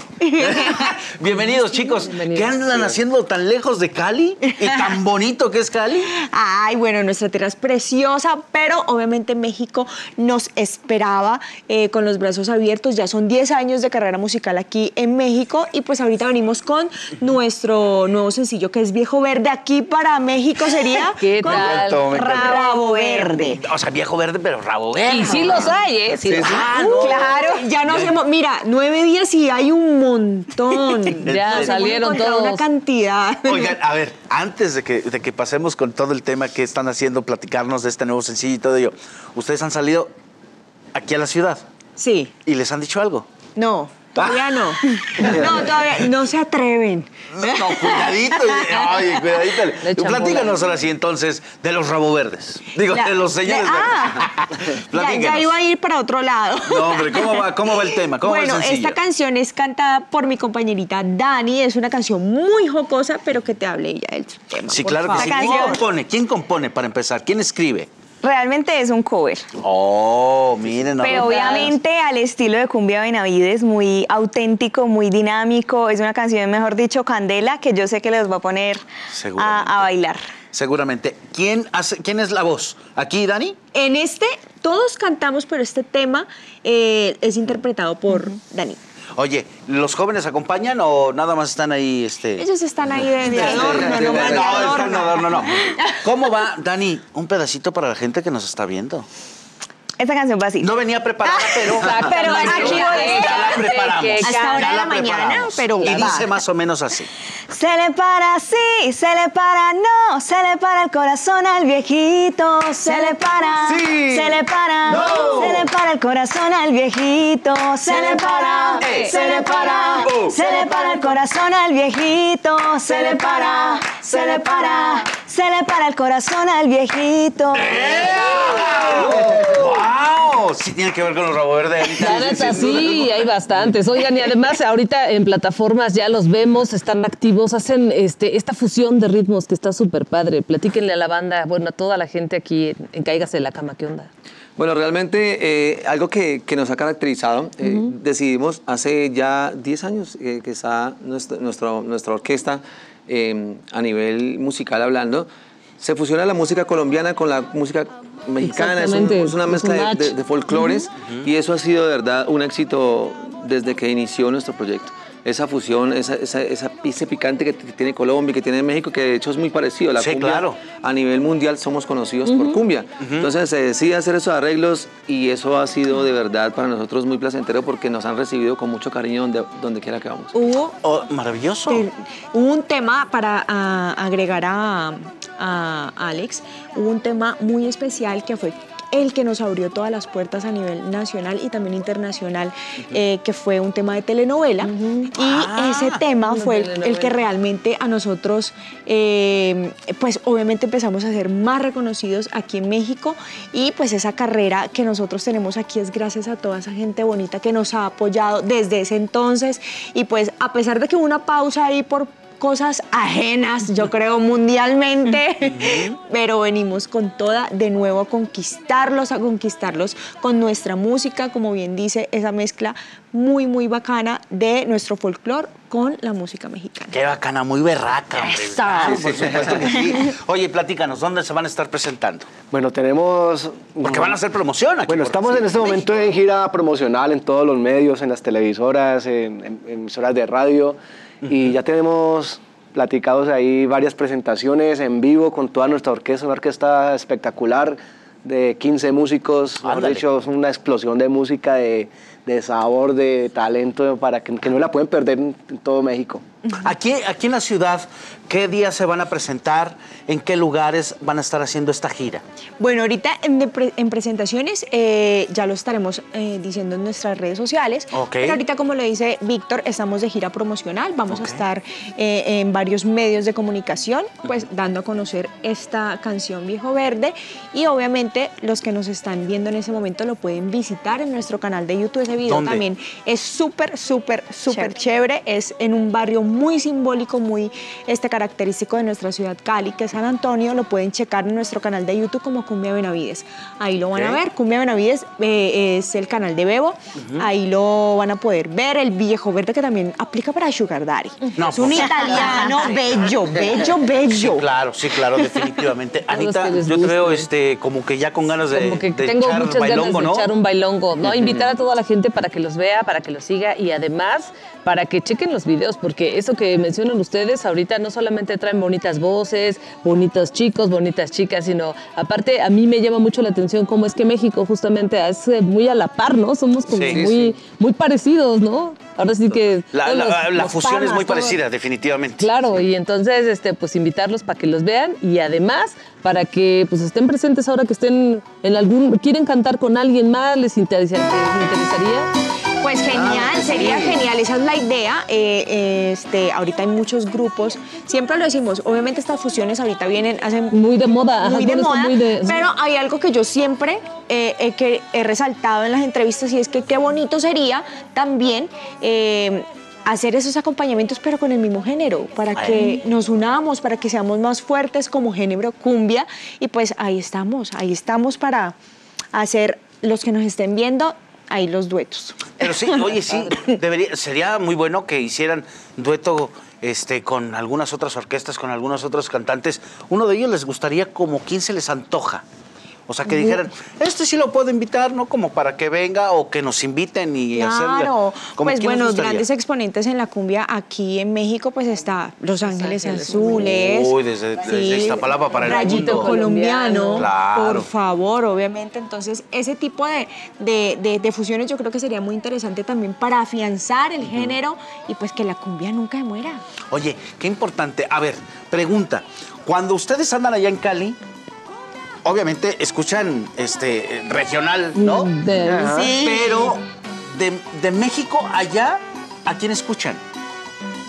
Bienvenidos, chicos. Bienvenidos. ¿Qué andan haciendo tan lejos de Cali? ¿Y tan bonito que es Cali? Ay, bueno, nuestra tierra es preciosa, pero obviamente México nos esperaba con los brazos abiertos. Ya son 10 años de carrera musical aquí en México y pues ahorita venimos con nuestro nuevo sencillo que es Viejo Verde. Aquí para México sería ¿Qué con tal? Rabo Verde. O sea, viejo verde, pero rabo verde. Y sí los hay, ¿eh? Sí los hay. Claro, ya nos hemos... Mira, 9 días y hay un montón. Ya Nos salieron hemos encontrado todos. una cantidad. Oigan, a ver, antes de que pasemos con todo el tema que están haciendo, platicarnos de este nuevo sencillo y todo ello, ¿ustedes han salido aquí a la ciudad Sí. y les han dicho algo? No, todavía no. No, todavía no se atreven. No, cuidadito. Oye, cuidadito. Le echan Platícanos bola. ahora sí, entonces, de los rabo verdes. Digo, de los señores verdes. Platícanos. Ya iba a ir para otro lado. No, hombre, ¿cómo va el tema? ¿Cómo Bueno, va el sencillo? esta canción es cantada por mi compañerita Dani. Es una canción muy jocosa, pero que te hable ella del tema. Sí, por claro que favor. sí. Esta ¿Quién canción- compone? ¿Quién compone para empezar? ¿Quién escribe? Realmente es un cover, Oh, miren. pero ahora. obviamente al estilo de Cumbia Benavides, muy auténtico, muy dinámico. Es una canción, mejor dicho, candela, que yo sé que les va a poner Seguramente. a bailar. Seguramente. ¿Quién es la voz? ¿Aquí, Dani? En todos cantamos, pero este tema es interpretado por Dani. Oye, ¿los jóvenes acompañan o nada más están ahí? Ellos están ahí de adorno, nomás de adorno. No. ¿Cómo va, Dani? Un pedacito para la gente que nos está viendo. Esta canción va así. No venía preparada, pero aquí ya voy. la preparamos. Hasta ahora Ya de la preparamos. mañana, pero y va. dice más o menos así. Se le para sí, se le para no, se le para el corazón al viejito, se le para, Sí. se le para, No. se le para el corazón al viejito, se le para, se le para, se le para el corazón al viejito, se le para, se le para, se le para el corazón al viejito. ¡Wow! Sí tiene que ver con los Rabo Verde. La neta, sí, hay bastantes. Oigan, y además ahorita en plataformas ya los vemos, están activos, hacen esta fusión de ritmos que está súper padre. Platíquenle a la banda, bueno, a toda la gente aquí en Cáigase de la Cama, ¿qué onda? Bueno, realmente algo que nos ha caracterizado, decidimos hace ya 10 años que está nuestra orquesta a nivel musical hablando, se fusiona la música colombiana con la música mexicana, es una mezcla de folclores y eso ha sido de verdad un éxito desde que inició nuestro proyecto. Esa fusión, ese picante que tiene Colombia y que tiene México, que de hecho es muy parecido a la cumbia. Claro. A nivel mundial somos conocidos por cumbia. Entonces se decide hacer esos arreglos y eso ha sido de verdad para nosotros muy placentero porque nos han recibido con mucho cariño donde quiera que vamos. Maravilloso. Hubo un tema para agregar a Alex, hubo un tema muy especial que fue el que nos abrió todas las puertas a nivel nacional y también internacional, que fue un tema de telenovela. Y ese tema fue el que realmente a nosotros, pues obviamente empezamos a ser más reconocidos aquí en México y pues esa carrera que nosotros tenemos aquí es gracias a toda esa gente bonita que nos ha apoyado desde ese entonces y pues a pesar de que hubo una pausa ahí por cosas ajenas, yo creo, mundialmente, pero venimos con toda de nuevo a conquistarlos con nuestra música, como bien dice, esa mezcla muy, muy bacana de nuestro folclore con la música mexicana. Qué bacana, muy berraca, hombre. ¡Eso! Sí, por supuesto que sí. Oye, platícanos, ¿dónde se van a estar presentando? Bueno, tenemos... Porque van a hacer promoción aquí. Bueno, estamos en este momento en gira promocional en todos los medios, en las televisoras, en emisoras de radio. Y ya tenemos platicados ahí varias presentaciones en vivo con toda nuestra orquesta, una orquesta espectacular de 15 músicos. Mejor dicho, es una explosión de música, de sabor, de talento, para que no la pueden perder en todo México. Aquí en la ciudad, ¿qué días se van a presentar? ¿En qué lugares van a estar haciendo esta gira? Bueno, ahorita en presentaciones ya lo estaremos diciendo en nuestras redes sociales. Pero ahorita, como le dice Víctor, estamos de gira promocional. Vamos a estar en varios medios de comunicación, pues dando a conocer esta canción Viejo Verde. Y obviamente los que nos están viendo en ese momento lo pueden visitar en nuestro canal de YouTube. Ese video también es súper chévere. Es en un barrio muy simbólico, muy característico de nuestra ciudad Cali, que es San Antonio. Lo pueden checar en nuestro canal de YouTube como Cumbia Benavides. Ahí lo van a ver. Cumbia Benavides es el canal de Bebo. Ahí lo van a poder ver. El Viejo Verde, que también aplica para Sugar Daddy. Es un italiano bello. Sí, claro, definitivamente. Anita, yo te veo como que ya con ganas de, como que de tengo echar muchas bailongo, ganas ¿no? de echar un bailongo, ¿no? Invitar a toda la gente para que los vea, para que los siga y además para que chequen los videos, porque eso que mencionan ustedes ahorita no solamente traen bonitas voces, bonitos chicos, bonitas chicas, sino aparte a mí me llama mucho la atención cómo es que México justamente es muy a la par, ¿no? Somos como muy parecidos, ¿no? Ahora sí que... La fusión es muy parecida, definitivamente. Claro, y entonces pues invitarlos para que los vean y además para que pues estén presentes ahora que estén quieren cantar con alguien más, les interesaría. Pues genial, sería genial, esa es la idea. Ahorita hay muchos grupos, siempre lo decimos, obviamente estas fusiones ahorita hacen muy de moda, pero hay algo que yo siempre he resaltado en las entrevistas y es que qué bonito sería también hacer esos acompañamientos pero con el mismo género, para que nos unamos, para que seamos más fuertes como género cumbia y pues ahí estamos para hacer, los que nos estén viendo, ahí los duetos. Pero sí, oye, sí, sería muy bueno que hicieran dueto con algunas otras orquestas, con algunos otros cantantes. Uno de ellos les gustaría como quién se les antoja. O sea, que dijeran, sí lo puedo invitar, ¿no? Como para que venga o que nos inviten y hacerle. Claro, pues bueno, grandes exponentes en la cumbia aquí en México, pues está Los Ángeles Azules. Uy, desde Iztapalapa para el Rayito mundo. Colombiano, claro. Por favor, obviamente. Entonces, ese tipo de fusiones yo creo que sería muy interesante también para afianzar el género y pues que la cumbia nunca muera. Oye, qué importante. A ver, pregunta. Cuando ustedes andan allá en Cali, obviamente escuchan regional, ¿no? Sí. Pero de México allá, ¿a quién escuchan?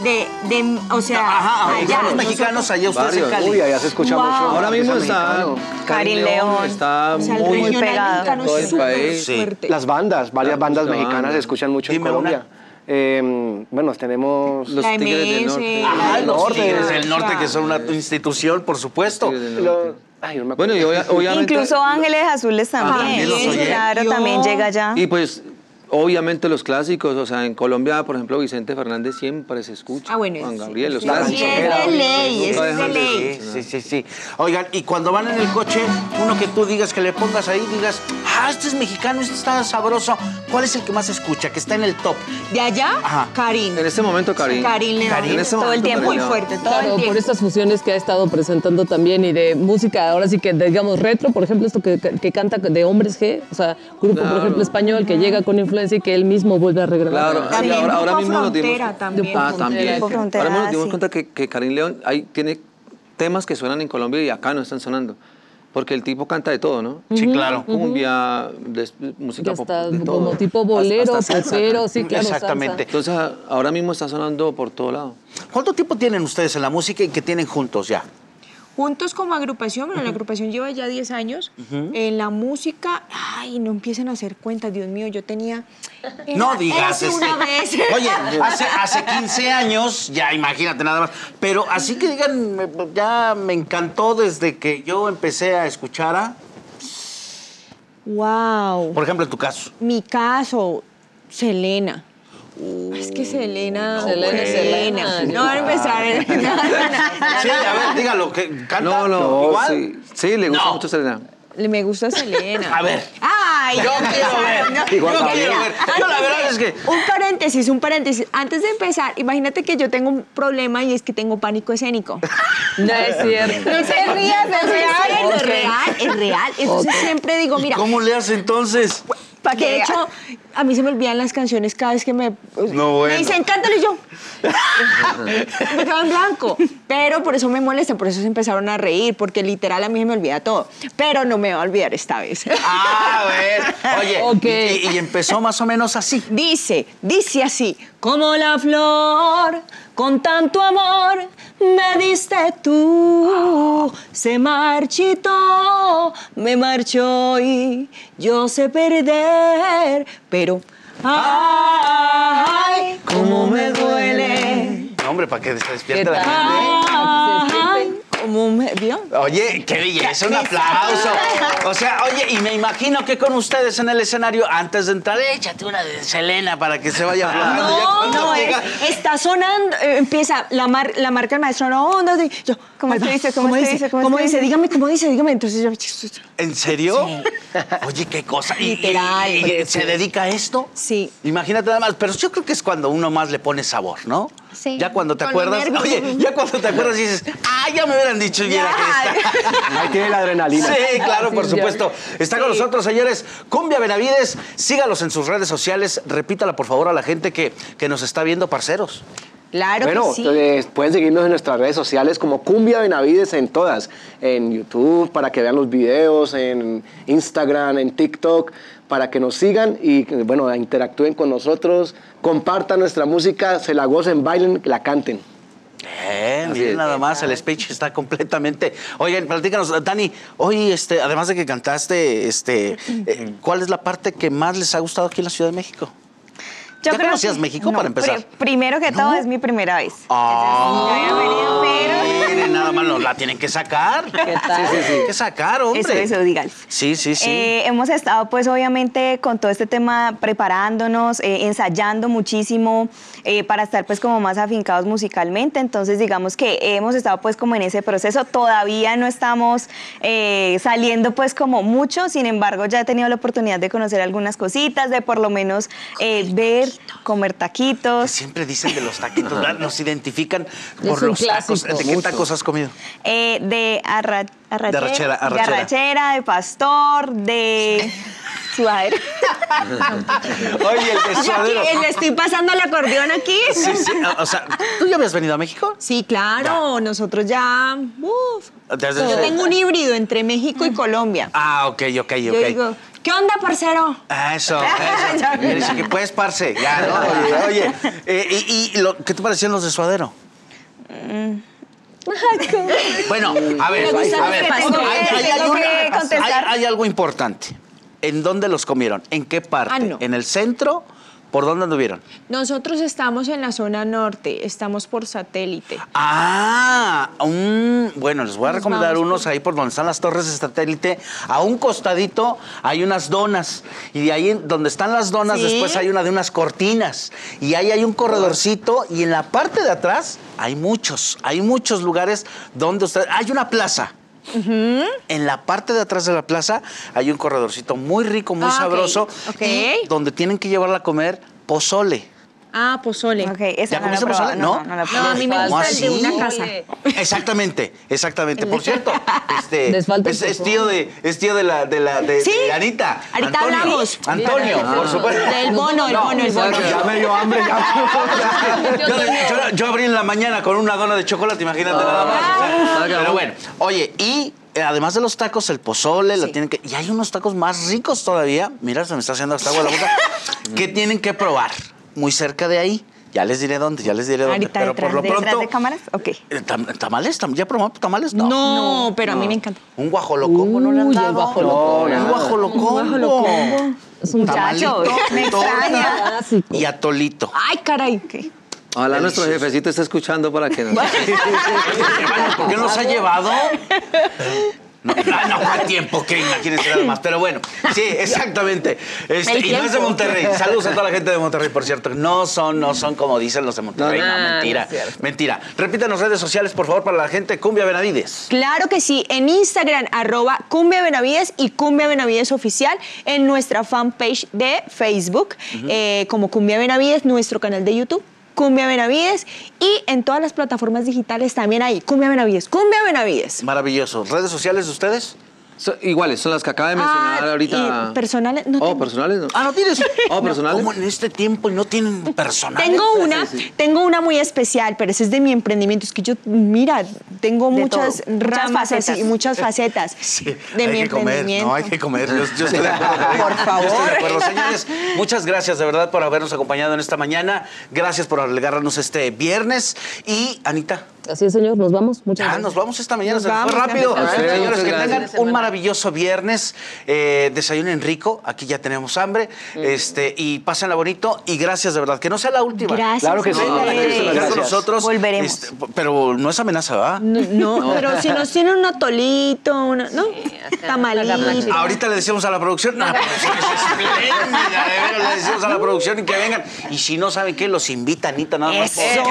o sea, Ajá, allá. los mexicanos, allá ustedes en Cali. Uy, allá se escucha Wow. mucho. Ahora mismo artista está mexicano. Karin León. Está O sea, el muy regional pegado. mexicano todo es el súper país. Sí. fuerte. Las bandas, varias bandas música mexicanas banda. se escuchan mucho Dime en Colombia. Bueno, tenemos Los La Tigres del MS, Norte. Ajá, del los norte. Tigres del Norte, Claro. que son una institución, por supuesto. Tigres del Norte. Ay, no me acuerdo. Bueno, y obviamente... Incluso Ángeles Azules también. también los oye. Claro, también llega allá. Y pues, obviamente los clásicos, o sea, en Colombia, por ejemplo, Vicente Fernández siempre se escucha. Ah, bueno, Juan sí, Gabriel, los sí, clásicos. sí, es de ley, Nunca es de dejan ley. Sí. Oigan, y cuando van en el coche, uno que tú digas, que le pongas ahí, digas, este es mexicano, este está sabroso. ¿Cuál es el que más escucha, que está en el top? De allá, Ajá. Karin. En este momento, Karin. Karin León. En este Todo el momento, tiempo. Muy Karin León. fuerte, todo Claro, el tiempo. por estas fusiones que ha estado presentando también y de música, ahora sí que digamos retro, por ejemplo, esto que canta de Hombres G, o sea, grupo, por Claro. ejemplo, español que llega con influencia y que él mismo vuelve a regrabar. Claro, También ahora Grupo mismo nos dimos... Frontera también. también. Grupo Frontera, Ahora mismo nos dimos sí. cuenta que Karin León tiene temas que suenan en Colombia y acá no están sonando. Porque el tipo canta de todo, ¿no? Sí, claro. Cumbia, música Que pop, está de todo. como tipo bolero, Hasta salsa. popero, sí, claro, Exactamente. Entonces, ahora mismo está sonando por todo lado. ¿Cuánto tiempo tienen ustedes en la música y qué tienen juntos ya? Juntos como agrupación, bueno, la agrupación lleva ya 10 años. En la música, ay, no empiecen a hacer cuentas, Dios mío, yo tenía... No digas. una vez. Oye, hace 15 años, ya imagínate nada más. Pero así que digan, ya me encantó desde que yo empecé a escuchar a... Wow. Por ejemplo, en tu caso. Mi caso, Selena. Es que Selena. Selena. No van a empezar. Sí, a ver, dígalo, que canta No, igual. sí, le gusta No. mucho Selena. Me gusta Selena. A ver. Ay, Yo quiero ver. no, Yo no, quiero ver. Yo la verdad es que... Un paréntesis. Antes de empezar, imagínate que yo tengo un problema y es que tengo pánico escénico. No es cierto. No se rías, es real. Entonces siempre digo, mira, ¿Cómo le hace entonces? para que de hecho, a mí se me olvidan las canciones cada vez que me bueno. me dicen, cántalo y yo. Me quedo en blanco. Pero por eso me molesta, por eso se empezaron a reír, porque literal a mí se me olvida todo. Pero no me va a olvidar esta vez. A ver. Oye, Ok. y empezó más o menos así. Dice así, como la flor, con tanto amor, me diste tú, se marchitó, me marchó y yo sé perder, pero ay, cómo me duele. No, hombre, para que se ¿Qué despierte la tal? gente. Ay, cómo me ¿vio? Oye, qué belleza, un aplauso. O sea, oye, y me imagino que con ustedes en el escenario, antes de entrar, échate una de Selena para que se vaya aflojando. Ya cuando No, llega- está sonando, empieza la marca el maestro, no, yo, ¿Cómo Alba, se dice? ¿Cómo se dice? ¿Cómo ¿Cómo se dice? dice? Dígame, ¿cómo dice? Dígame. Entonces yo, ¿En serio? Oye, qué cosa. Literal. ¿Y se dedica a esto? Sí. Imagínate nada más, pero yo creo que es cuando uno más le pone sabor, ¿no? Sí. Ya cuando te Con los acuerdas, nervios. oye, ya cuando te acuerdas y dices, ya me hubieran dicho, ya que está. Ahí tiene la adrenalina. Sí, claro, por Sí, supuesto. Está con nosotros, señores, Cumbia Benavides. Sígalos en sus redes sociales. Repítala, por favor, a la gente que nos está viendo, parceros. Claro Bueno, que sí. pueden seguirnos en nuestras redes sociales como Cumbia Benavides en todas. En YouTube, para que vean los videos, en Instagram, en TikTok, para que nos sigan y, bueno, interactúen con nosotros, compartan nuestra música, se la gocen, bailen, la canten. Miren nada más, el speech está completamente... Oigan, platícanos, Dani, hoy, además de que cantaste, ¿cuál es la parte que más les ha gustado aquí en la Ciudad de México? ¿Ya conocías México para empezar? Primero que todo, es mi primera vez. Ah, Yo había venido, pero... miren, nada más la tienen que sacar. ¿Qué tal? Sí. Tienen que sacar, hombre. Eso, dígale. Sí. Hemos estado, pues, obviamente, con todo este tema preparándonos, ensayando muchísimo para estar, pues, como más afincados musicalmente. Entonces, digamos que hemos estado, pues, como en ese proceso. Todavía no estamos saliendo, pues, como mucho. Sin embargo, ya he tenido la oportunidad de conocer algunas cositas, de por lo menos ver, comer taquitos. Siempre dicen de los taquitos, ¿verdad? Nos identifican por un los tacos. clásico. ¿De qué tacos has comido? De arrachera. de arrachera, de pastor, de sudadera. Oye, el Yo aquí besuadero. le estoy pasando el acordeón aquí. Sí. O sea, ¿tú ya habías venido a México? Sí, claro, nosotros ya. Desde- Yo tengo un híbrido entre México y Colombia. Ah, ok. Yo digo, ¿Qué onda, parcero? Eso. Me dice que puedes, parce. Ya, ¿no? Oye. ¿Qué te parecieron los de Suadero? Bueno, a ver. Hay algo importante. ¿En dónde los comieron? ¿En qué parte? No. ¿En el centro? ¿Por dónde anduvieron? Nosotros estamos en la zona norte, estamos por Satélite. Bueno, les voy a recomendar unos ahí por donde están las torres de Satélite. A un costadito hay unas donas. Y de ahí donde están las donas, ¿sí? Después hay una de unas cortinas. Y ahí hay un corredorcito. Y en la parte de atrás hay muchos lugares donde hay una plaza. En la parte de atrás de la plaza hay un corredorcito muy rico, muy sabroso. Okay. Y donde tienen que llevarla a comer pozole. Pozole. ¿Ya comiste pozole? No, a mí me gusta el de una casa. Exactamente. Por cierto, es tío de Anita. Ahorita hablamos. Antonio, por supuesto. El bono. Ya me dio hambre. Yo abrí en la mañana con una dona de chocolate, imagínate nada más. Pero bueno, oye, y además de los tacos, el pozole, y hay unos tacos más ricos todavía. Mira, se me está haciendo hasta agua la boca. Que tienen que probar. Muy cerca de ahí. Ya les diré dónde. Ahorita pero por lo pronto. ¿Detrás de cámaras? Ok. ¿Tamales? ¿Ya probamos tamales? No, pero a mí me encanta. Un guajolocombo, ¿no le han dado? El guajolocombo. Un guajolocombo. Es un muchacho. Me extraña. Y atolito. Ay, caray. Ojalá nuestro jefecito esté escuchando para que nos... ¿Por qué nos ha llevado? No, ¿cuál tiempo? Que imagínense nada más. Pero bueno, sí, exactamente. Y no es de Monterrey. Saludos a toda la gente de Monterrey, por cierto. No son como dicen los de Monterrey. No, mentira. Mentira. Repítanos redes sociales, por favor, para la gente. Cumbia Benavides. Claro que sí. En Instagram, @Cumbia Benavides y Cumbia Benavides Oficial. En nuestra fanpage de Facebook, como Cumbia Benavides, nuestro canal de YouTube. Cumbia Benavides, y en todas las plataformas digitales también hay Cumbia Benavides. Maravilloso. ¿Redes sociales de ustedes? Iguales, son las que acaba de mencionar ahorita. ¿Y personales? No tengo. ¿Personales? No. ¿No tienes? ¿personales? ¿Cómo en este tiempo y no tienen personales? Tengo una muy especial, pero ese es de mi emprendimiento. Es que yo, mira, tengo muchas ramas y muchas facetas de mi emprendimiento. No, hay que comer. Yo estoy de acuerdo. Por favor. Yo estoy de acuerdo. Señores, muchas gracias de verdad por habernos acompañado en esta mañana. Gracias por alegarnos este viernes. Y, Anita. Así es, señor. Nos vamos. Muchas gracias. Nos vamos esta mañana. Se fue rápido. Señores, que tengan un maravilloso viernes. Desayunen rico. Aquí ya tenemos hambre. Y pásenla bonito. Y gracias de verdad. Que no sea la última. Gracias. Claro que sí. Gracias con nosotros. Volveremos. Pero no es amenaza, ¿verdad? No, pero si nos tienen un atolito, ¿no? Tamalito. Ahorita le decimos a la producción. La producción es espléndida. De veras, le decimos a la producción y que vengan. Y si no saben qué, los invita Anita nada más. Eso.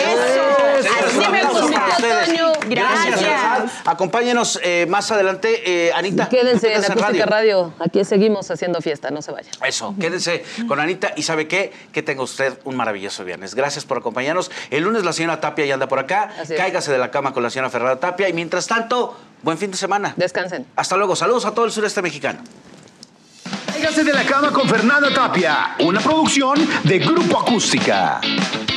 Gracias. Acompáñenos más adelante, Anita. Quédense en Acústica Radio. Aquí seguimos haciendo fiesta, no se vayan. Eso, quédense con Anita y ¿sabe qué? Que tenga usted un maravilloso viernes. Gracias por acompañarnos. El lunes la señora Tapia ya anda por acá. Cáigase de la cama con la señora Ferrara Tapia y mientras tanto, buen fin de semana. Descansen. Hasta luego. Saludos a todo el sureste mexicano. Cáigase de la cama con Fernanda Tapia, una producción de Grupo Acústica.